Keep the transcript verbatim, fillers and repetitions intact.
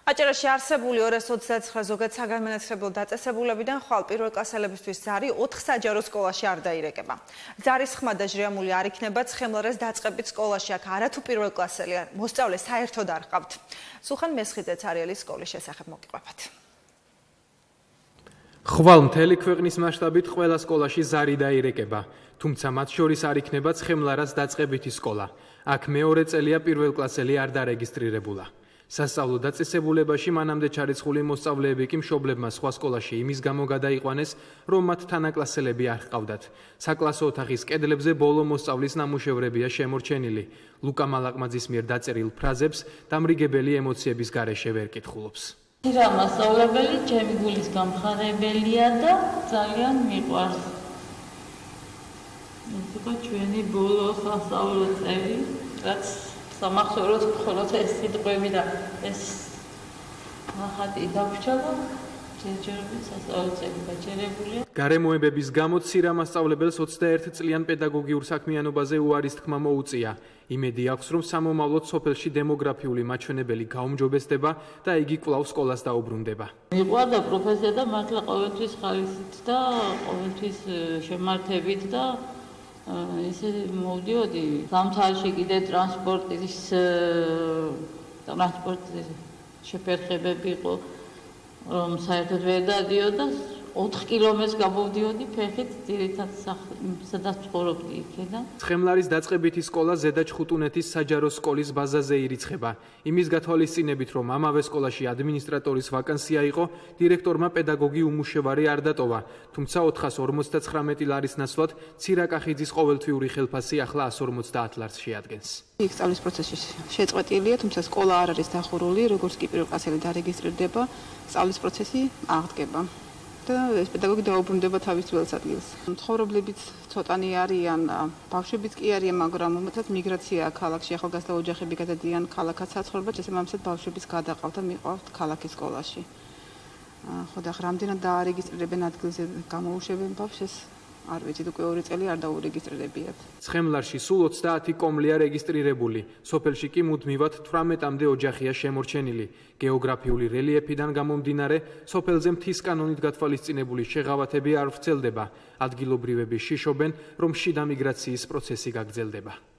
აჭარაში არსებული ორას ოცდაცხრა ზოგად საგანმანათლებლო დაწესებულებიდან ხვალ პირველ კლასელებისთვის ზარი ოთხ საჯარო სკოლაში არ დაირეკება. ზარის ხმა და ჟრიამული არ იქნება ცხემლარას დაწყებით სკოლაში აქ არათუ პირველ კლასელი მოსწავლე საერთოდ არ ყავთ. სულხან მესხიძეც არიელის სკოლის შესახებ მოგიყვებათ. ხვალ მთელი ქვეყნის მასშტაბით ყველა სკოლაში ზარი დაირეკება, თუმცა მათ შორის არ იქნება ცხემლარას დაწყებითი სკოლა. აქ მეორე წელია პირველ კლასელი არ დარეგისტრირებულა. სასწავლო დაწესებულებაში მანამდე ჩარიცხული მოსწავლეები კი მშობლებმა სხვა სკოლაში იმის გამო გადაიყვანეს, რომ მათ თანაკლასელები არ ჰყავდათ. საკლასო ოთახის კედლებზე ბოლო მოსწავლის ნამუშევრებია შემორჩენილი. ლუკა მალაყმაძის მიერ დაწერილ ფრაზებს დამრიგებელი ემოციების გარეშე ვერ კითხულობს. რა მასწავლებელი ჩემი გულის გამხარებელია და ძალიან მიყვარს. ეს იყო ჩვენი ბოლო სასწავლო წელი, რაც სამახსოვროდ მხოლოდ ეს სიტყვები და ეს ნახატი დაგვჭა და ჯერჯერობით სასწავლო წელი გაჩერებულია. გარემოებების გამო ცირა მასწავლებელს ოცდაერთი წლიან პედაგოგიურ საქმიანობაზე უარის თქმა მოუწია. იმედი აქვს, რომ სამომავლოდ სოფელში დემოგრაფიული მაჩვენებელი გაუმჯობესდება და იგი კვლავ სკოლას დაუბრუნდება. მიყვარდა პროფესია და მართლა ყოველთვის ხალისით და ყოველთვის შემართებით და ისე მოვდიოდი სამთავროში კიდე ტრანსპორტის ტრანსპორტის შეფერხებები იყო, რომ საერთოდ ვერ დადიოდა. ოთხ კილომეტრს გამოვდიოდი ფეხით, ძირითადად სადაც ცხოვრობდი იქიდან. ცხემლარის დაწყებითი სკოლა ზედა ჩხუტუნეთის საჯარო სკოლის ბაზაზე ირიცხება. იმის გათვალისწინებით, რომ ამავე სკოლაში ადმინისტრატორის ვაკანსია იყო, დირექტორმა პედაგოგი უმუშევარი არ დატოვა, თუმცა ოთხას ორმოცდაცხრამეტი ლარის ნაცვლად ცირაკახიძის ყოველთვიური ხელფასი ახლა ასს ორმოცდაათ ლარს შეადგენს. იქ სწავლის პროცესში შეწყვეტილია, თუმცა სკოლა არ არის დახურული, როგორც კი პირველ კლასელი დარეგისტრირდება, სწავლის პროცესი აღდგება. ეს პედაგოგი დაუბრუნდება თავის ძველ ადგილს. მცხოვრებლებიც ცოტანი არიან, ბავშვებიც კი არიან, მაგრამ უმეტეს მიგრაცია ქალაქში, ახალგაზრდა ოჯახები გადადიან ქალაქად საცხოვრებლად, შესაბამისად ბავშვებიც გადაყავთ და მიყვავთ ქალაქის სკოლაში. ხო და რამდენად დაარეგისტრირებენ ადგილზე გამოუშვებენ ბავშვს, არ ვიცით, უკვე ორი წელი არ დაურეგისტრირებიათ. ცხემლარში სულ ოცდაათი კომლია რეგისტრირებული, სოფელში კი მუდმივად თვრამეტამდე ოჯახია შემორჩენილი. გეოგრაფიული რელიეფიდან გამომდინარე, სოფელზე მთის კანონით გათვალისწინებული შეღავათები არ ვრცელდება. ადგილობრივები შიშობენ, რომ შიდა მიგრაციის პროცესი გაგრძელდება.